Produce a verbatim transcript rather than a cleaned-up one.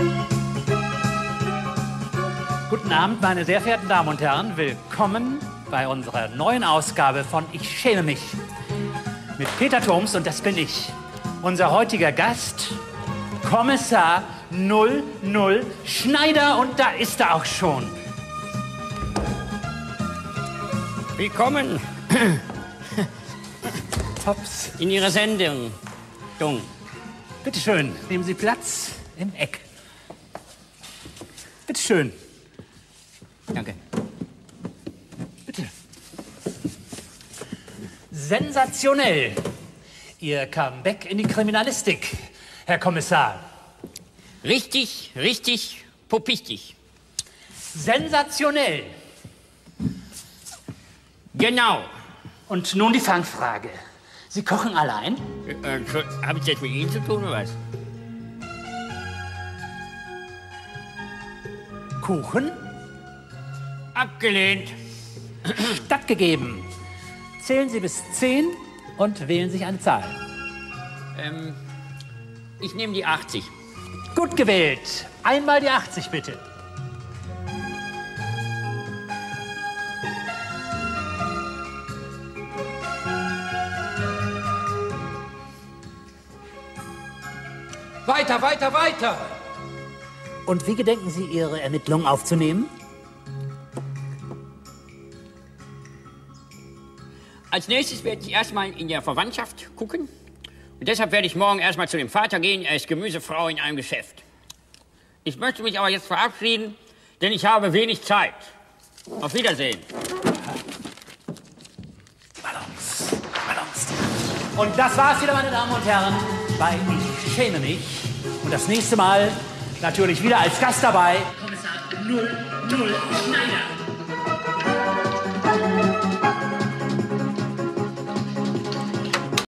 Guten Abend, meine sehr verehrten Damen und Herren. Willkommen bei unserer neuen Ausgabe von Ich schäme mich. Mit Peter Thoms, und das bin ich. Unser heutiger Gast, Kommissar null null Schneider, und da ist er auch schon. Willkommen Thoms. in Ihrer Sendung. Dung. Bitte schön, nehmen Sie Platz im Eck. Bitte schön. Danke. Bitte. Sensationell. Ihr Comeback in die Kriminalistik, Herr Kommissar. Richtig, richtig, popichtig. Sensationell. Genau. Und nun die Fangfrage. Sie kochen allein? Äh, äh, Habe ich das mit Ihnen zu tun, oder was? Kuchen? Abgelehnt. Stattgegeben. Zählen Sie bis zehn und wählen sich eine Zahl. Ähm, ich nehme die achtzig. Gut gewählt. Einmal die achtzig, bitte. Weiter, weiter, weiter! Und wie gedenken Sie, Ihre Ermittlungen aufzunehmen? Als nächstes werde ich erstmal in der Verwandtschaft gucken. Und deshalb werde ich morgen erstmal zu dem Vater gehen. Er ist Gemüsefrau in einem Geschäft. Ich möchte mich aber jetzt verabschieden, denn ich habe wenig Zeit. Auf Wiedersehen. Ballons, Ballons. Und das war's wieder, meine Damen und Herren, bei Ich schäme mich. Und das nächste Mal natürlich wieder als Gast dabei Kommissar null null Schneider.